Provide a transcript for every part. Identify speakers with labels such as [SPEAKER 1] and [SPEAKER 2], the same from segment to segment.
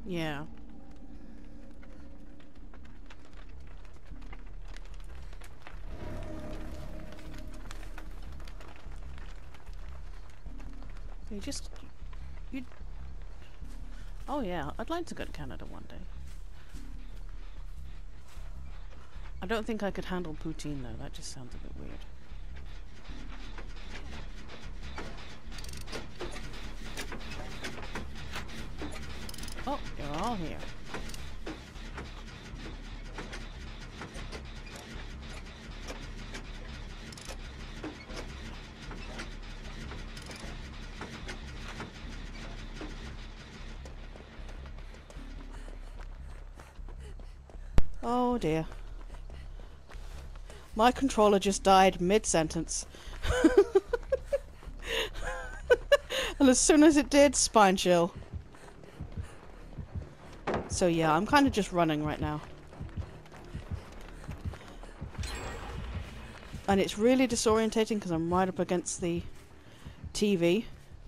[SPEAKER 1] Yeah. You oh yeah, I'd like to go to Canada one day. I don't think I could handle poutine though, that just sounds a bit weird. Oh, you're all here. Oh dear. My controller just died mid-sentence. And as soon as it did, spine chill. So yeah, I'm kind of just running right now. And it's really disorientating because I'm right up against the TV.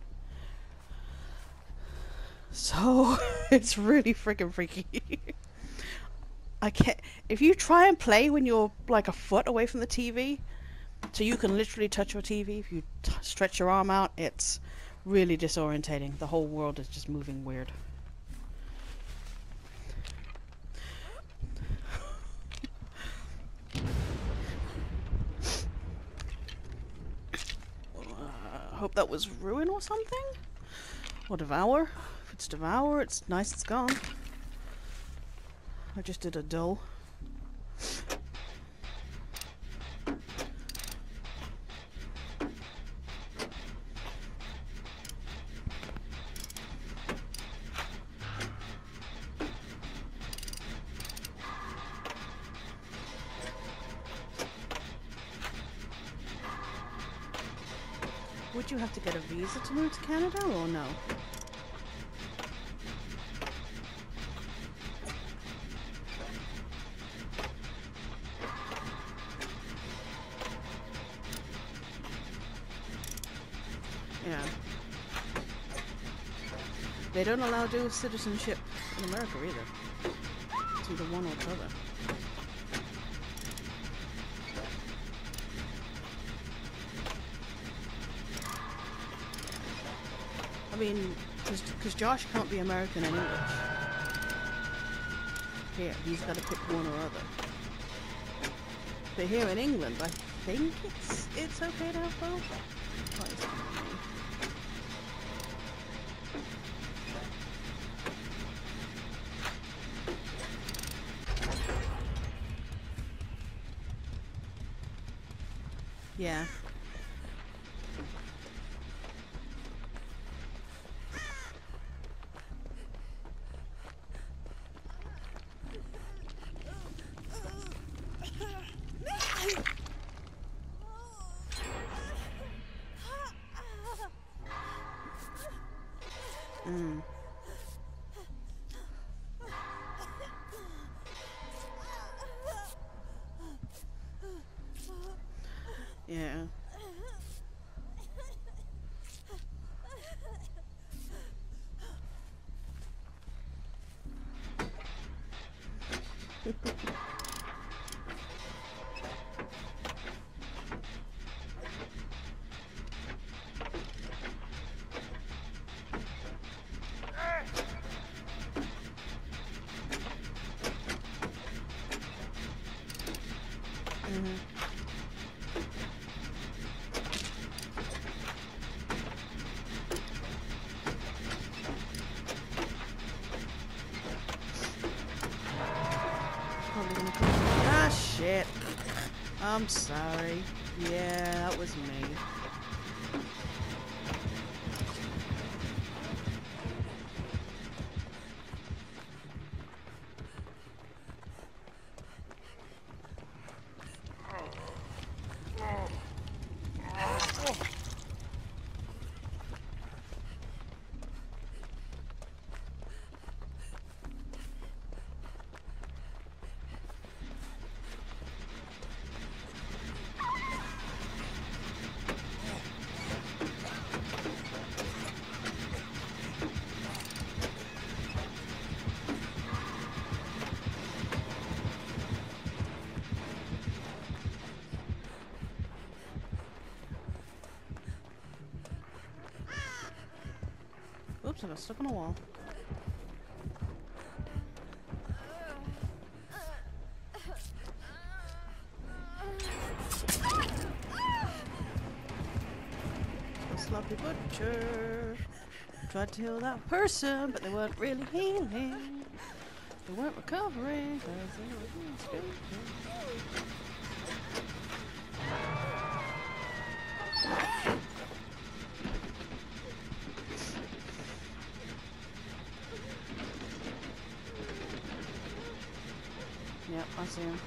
[SPEAKER 1] So it's really freaking freaky. I can't. If you try and play when you're like a foot away from the TV, so you can literally touch your TV, if you stretch your arm out, it's really disorientating. The whole world is just moving weird. Hope that was ruin or something? Or devour? If it's devour, it's nice it's gone. I just did a dull. Would you have to get a visa to move to Canada or no? Yeah. They don't allow dual citizenship in America either. It's either one or the other. I mean, because Josh can't be American and English. Here, he's got to pick one or other. But here in England, I think it's okay to have both. What is it? Yeah. Mm. Yeah. Ah, shit. I'm sorry. Yeah, that was me. I got stuck on a wall. The sloppy butcher tried to heal that person, but they weren't really healing. They weren't recovering because they were being stupid. Yep, I see him.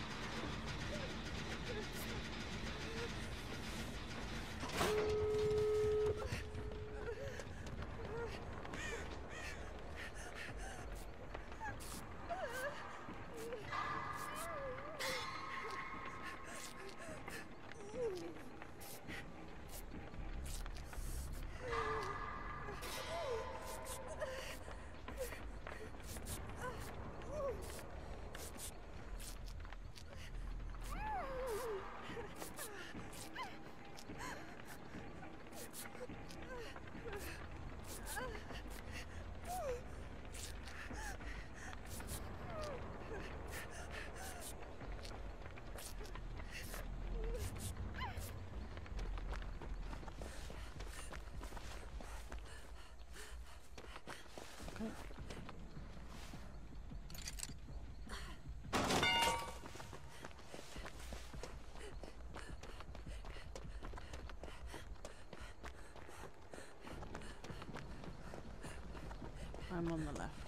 [SPEAKER 1] I'm on the left.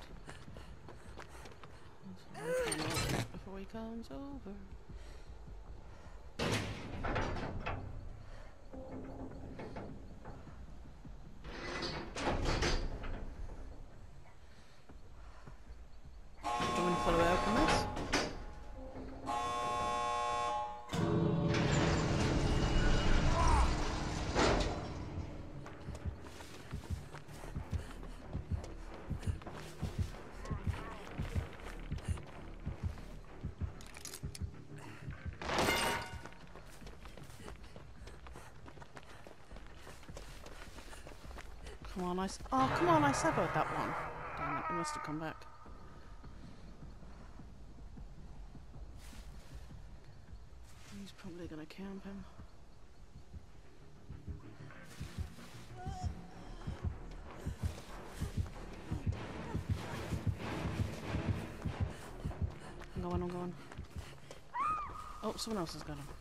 [SPEAKER 1] Before he comes over. Do you want to follow out from this? Come on, oh, come on, I severed that one. Damn it, he must have come back. He's probably gonna camp him. I'm going. Oh, someone else has got him.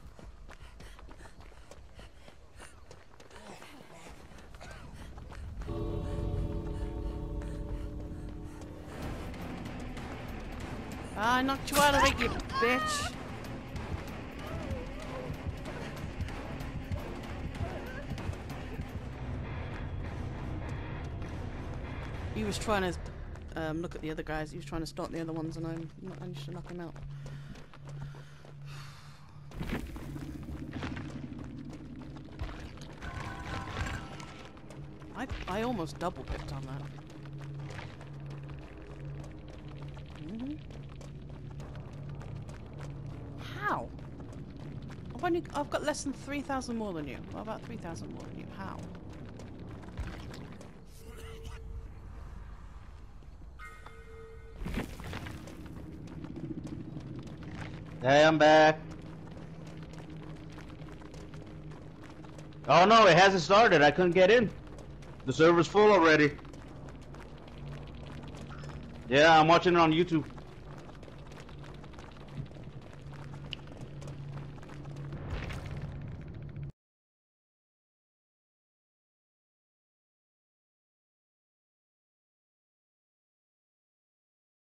[SPEAKER 1] I knocked you out of it, you bitch! He was trying to look at the other guys. He was trying to stop the other ones, and I managed to knock him out. I almost double picked on that. How? I've got less than 3,000 more than you. What about 3,000 more than you? How?
[SPEAKER 2] Hey, I'm back. Oh no, it hasn't started. I couldn't get in. The server's full already. Yeah, I'm watching it on YouTube.